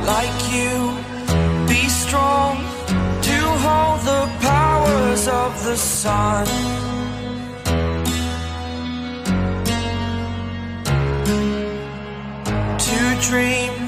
like you. Be strong to hold the powers of the sun. To dream